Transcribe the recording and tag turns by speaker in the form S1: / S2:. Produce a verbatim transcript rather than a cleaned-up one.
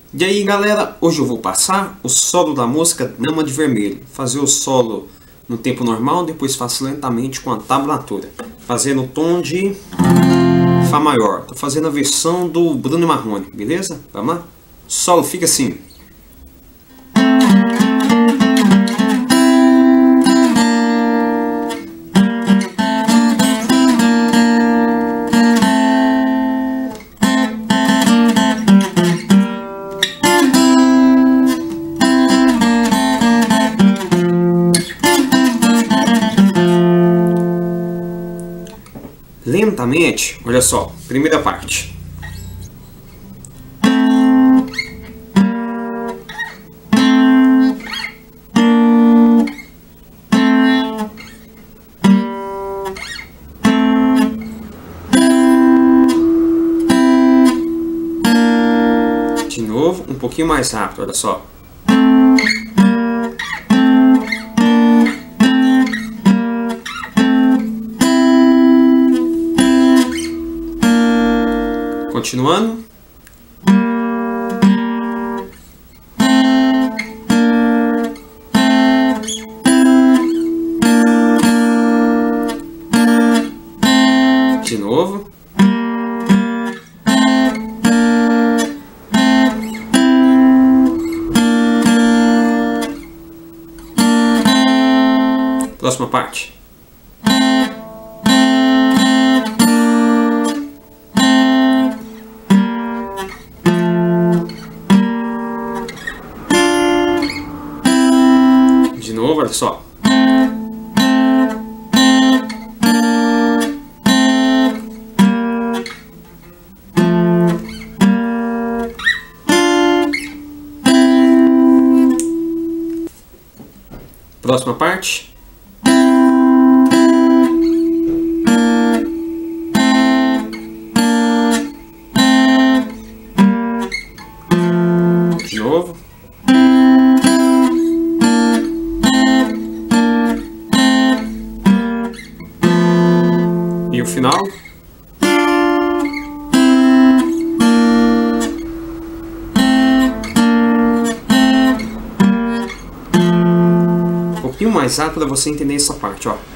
S1: E aí galera, hoje eu vou passar o solo da música Dama de Vermelho. Fazer o solo no tempo normal, depois faço lentamente com a tablatura, fazendo o tom de Fá maior. Tô fazendo a versão do Bruno Marrone, beleza? Vamos lá? O solo fica assim. Lentamente, olha só, primeira parte. De novo, um pouquinho mais rápido, olha só. Continuando. De novo. Próxima parte. De novo, olha só. Próxima parte. De novo. E o final. Um pouquinho mais rápido para você entender essa parte, ó.